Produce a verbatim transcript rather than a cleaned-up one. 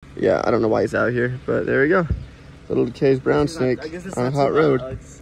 Yeah, I don't know why he's out here, but there we go. Little Decay's brown snake on a hot road.